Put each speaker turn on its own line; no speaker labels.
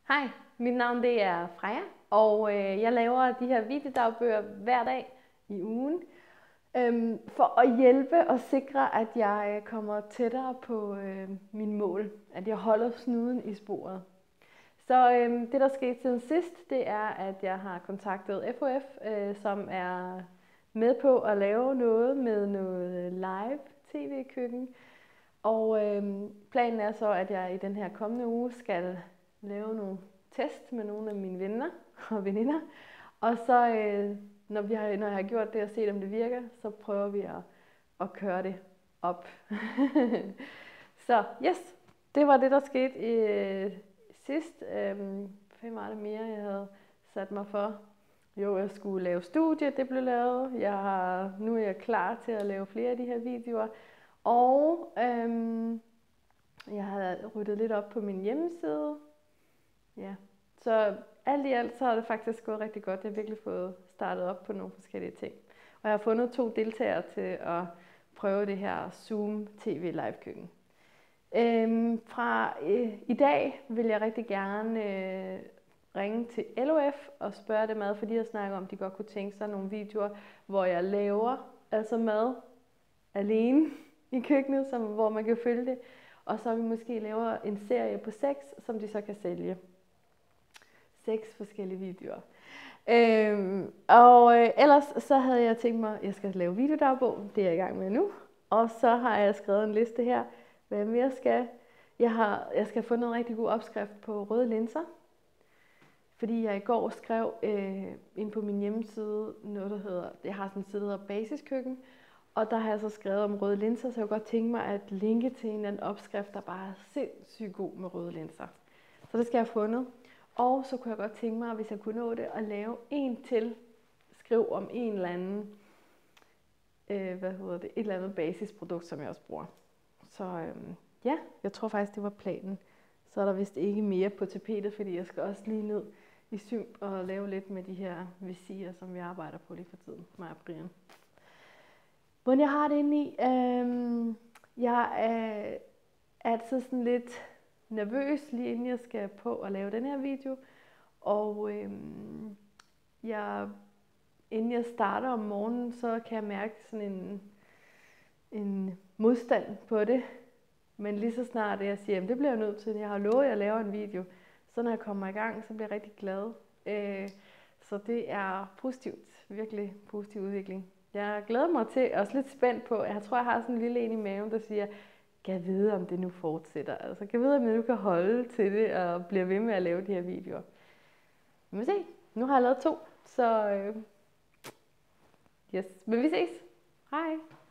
Hej, mit navn det er Freja, og jeg laver de her videodagbøger hver dag i ugen for at hjælpe og sikre, at jeg kommer tættere på mine mål, at jeg holder snuden i sporet. Så det, der skete siden sidst, det er, at jeg har kontaktet FOF, som er med på at lave noget med noget live tv-køkken. Og planen er så, at jeg i den her kommende uge skal lave nogle test med nogle af mine venner og veninder. Og så, når jeg har gjort det og set, om det virker, så prøver vi at køre det op. Så yes, det var det, der skete sidst. Hvad var det mere, jeg havde sat mig for? Jo, jeg skulle lave studie, det blev lavet. Nu er jeg klar til at lave flere af de her videoer. Og jeg har ryddet lidt op på min hjemmeside. Ja. Så alt i alt så har det faktisk gået rigtig godt. Jeg har virkelig fået startet op på nogle forskellige ting. Og jeg har fundet 2 deltagere til at prøve det her Zoom TV live køkken. I dag vil jeg rigtig gerne ringe til LOF og spørge dem ad, fordi jeg snakker om, at de godt kunne tænke sig nogle videoer, hvor jeg laver altså mad alene i køkkenet, hvor man kan følge det. Og så vi måske laver en serie på 6, som de så kan sælge. 6 forskellige videoer. Ellers så havde jeg tænkt mig, at jeg skal lave videodagbog. Det er jeg i gang med nu. Og så har jeg skrevet en liste her, hvad jeg mere skal. Jeg skal have fundet en rigtig god opskrift på røde linser. Fordi jeg i går skrev ind på min hjemmeside noget, der hedder, jeg har sådan en side, der hedder Basiskøkken. Og der har jeg så skrevet om røde linser, så jeg kunne godt tænke mig at linke til en eller anden opskrift, der bare er sindssygt god med røde linser. Så det skal jeg have fundet. Og så kunne jeg godt tænke mig, hvis jeg kunne nå det, at lave en til. Skriv om en eller anden, et eller andet basisprodukt, som jeg også bruger. Så ja, jeg tror faktisk, det var planen. Så er der vist ikke mere på tapetet, fordi jeg skal også lige ned i Sym og lave lidt med de her visirer, som vi arbejder på lige for tiden, mig og Brian. Hvordan jeg har det inde i, jeg er altid sådan lidt nervøs, lige inden jeg skal på at lave den her video. Og inden jeg starter om morgenen, så kan jeg mærke sådan en modstand på det. Men lige så snart jeg siger, at det bliver jeg nødt til, jeg har lovet, at jeg laver en video, så når jeg kommer i gang, så bliver jeg rigtig glad. Så det er positivt, virkelig positiv udvikling. Jeg glæder mig til, og også lidt spændt på, jeg tror, jeg har sådan en lille en i maven, der siger, kan jeg vide, om det nu fortsætter? Altså, kan jeg vide, om jeg nu kan holde til det, og bliver ved med at lave de her videoer? Vi må se. Nu har jeg lavet 2, så yes. Men vi ses. Hej.